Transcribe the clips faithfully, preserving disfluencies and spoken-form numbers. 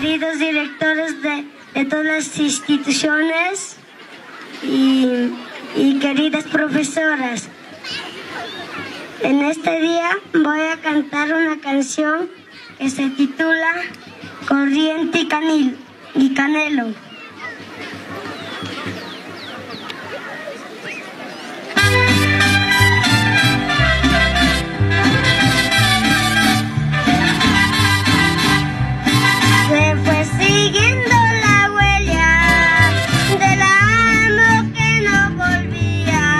queridos directores de, de todas las instituciones y, y queridas profesoras. En este día voy a cantar una canción que se titula Corriente y, Canil, y Canelo. Se fue siguiendo la huella del amo que no volvía.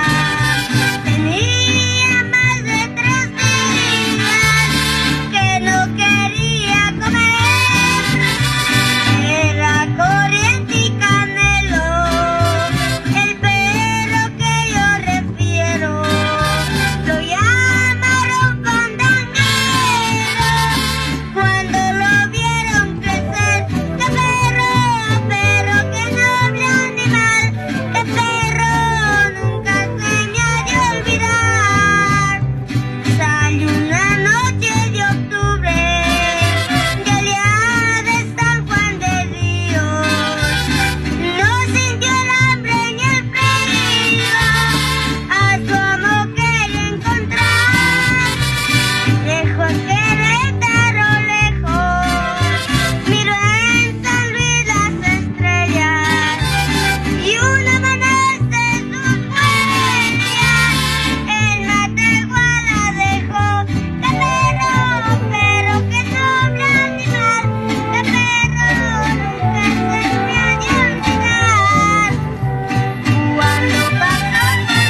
Tenía más de tres días que no quería comer. Era Corriente y Canelo, el perro que yo refiero. Lo llamaron fandanguero cuando lo vieron crecer. ¡Qué perro, perro, qué noble animal! ¡Qué perro, nunca se me ha de olvidar! Salió una noche de octubre del día de San Juan de Dios. No sintió el hambre ni el frío, a su amo quería encontrar. Dejó el Querétaro lejos, miró en San Luis las estrellas y un amanecer sus huellas en Matehuala dejó. ¡Qué perro, perro, qué noble animal! ¡Qué perro, nunca se me ha de olvidar! Cuando pasó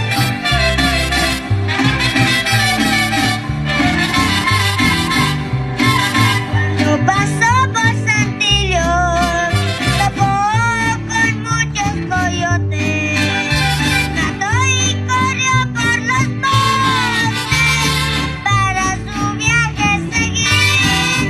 Cuando pasó por Santillo, topó con muchos coyotes. Nadó y corrió por los montes para su viaje seguir.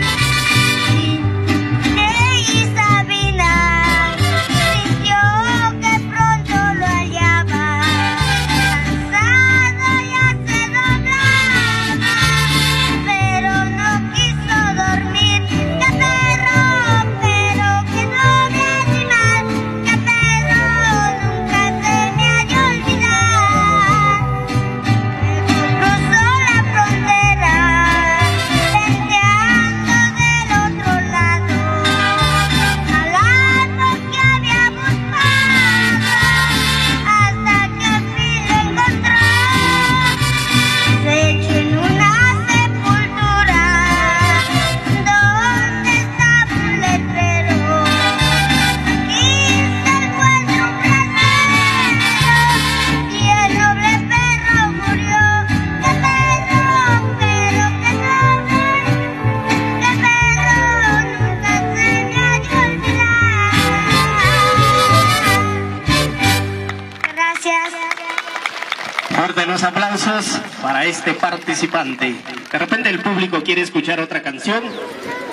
Y Sabina sintió que pronto lo hallaba. Cansado ya se doblaba, pero no quiso dormir. ¡Qué perro, pero qué noble animal! ¡Qué perro, nunca se me ha de olvidar! Cruzó la frontera, pendeando del otro lado, al algo que había buscado, hasta que al fin lo encontró. Se echó en una sepultura donde estaba un letrero. Aquí se encuentra un brasero y el noble perro murió. ¡Qué perro, pero qué noble! ¡Qué perro, nunca se me ha de olvidar! Gracias. Fuerte los aplausos para este participante. De repente el público quiere escuchar otra canción.